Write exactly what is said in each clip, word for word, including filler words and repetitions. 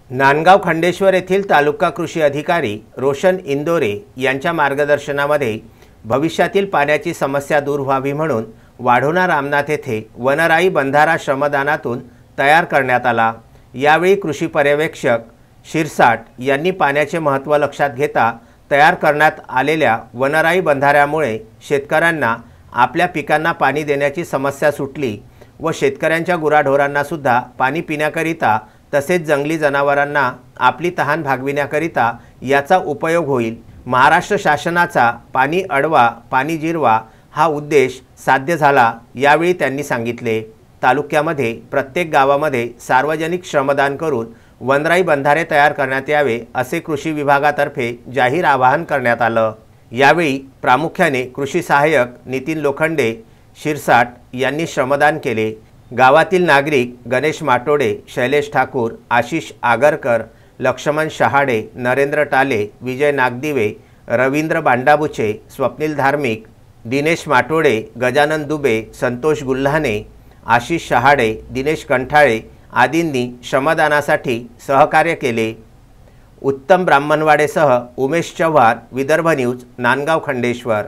नांदगाव खंडेश्वर येथील तालुका कृषी अधिकारी रोशन इंदोरे यांच्या मार्गदर्शनामध्ये भविष्यातील पाण्याची समस्या दूर व्हावी म्हणून वाढोणा रामनाथ येथे वनराई बंधारा श्रमदानातून तयार करण्यात आला। यावेळी कृषी पर्यवेक्षक शिरसाट यांनी पाण्याचे महत्त्व लक्षात घेता तयार करण्यात आलेल्या वनराई बंधाऱ्यामुळे शेतकऱ्यांना आपल्या पिकांना पाणी देण्याची समस्या सुटली व शेतकऱ्यांच्या गुराढोरांना सुद्धा पाणी पिण्याकरिता तसेच जंगली जनावरांना आपली तहान भागविण्याकरिता याचा उपयोग होईल। महाराष्ट्र शासनाचा पाणी अडवा पाणी जिरवा हा उद्देश साध्य झाला यावेळी त्यांनी सांगितले। तालुक्यामध्ये प्रत्येक गावामध्ये सार्वजनिक श्रमदान करून वनराई बंधारे तयार करण्यात यावे असे कृषी विभागातर्फे जाहीर आवाहन करण्यात आलं। यावेळी प्रामुख्याने कृषी सहाय्यक नितीन लोखंडे शिरसाट यांनी श्रमदान केले। गावातील नागरिक गणेश माटोडे, शैलेश ठाकूर, आशिष आगरकर, लक्ष्मण शहाडे, नरेंद्र टाले, विजय नागदिवे, रवींद्र बांडाबुचे, स्वप्नील धार्मिक, दिनेश माटोडे, गजानन दुबे, संतोष गुल्हाने, आशिष शहाडे, दिनेश कंठाळे आदींनी श्रमदानासाठी सहकार्य केले। उत्तम ब्राह्मणवाडेसह उमेश चव्हाण, विदर्भ न्यूज, नांदगाव खंडेश्वर।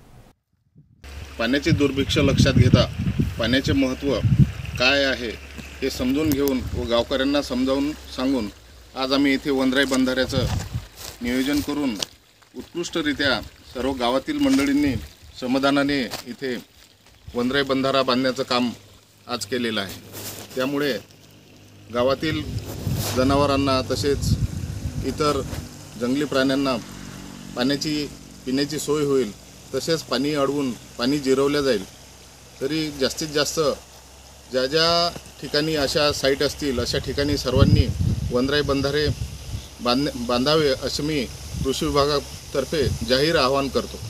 पाण्याचे दुर्भिक्ष लक्षात घेता पाण्याचे महत्त्व काय आहे हे समजून घेऊन व गावकऱ्यांना समजावून सांगून आज आम्ही इथे वनराई बंधाऱ्याचं नियोजन करून उत्कृष्टरित्या सर्व गावातील मंडळींनी श्रमदानाने इथे वनराई बंधारा बांधण्याचं काम आज केलेलं आहे। त्यामुळे गावातील जनावरांना तसेच इतर जंगली प्राण्यांना पाण्याची पिण्याची सोय होईल, तसेच पाणी अडवून पाणी जिरवलं जाईल। तरी जास्तीत जास्त ज्या ज्या ठिकाणी अशा साईट असतील अशा ठिकाणी सर्वांनी वनराई बंधारे बांध बांधावे असे मी कृषी विभागातर्फे जाहीर आवाहन करतो।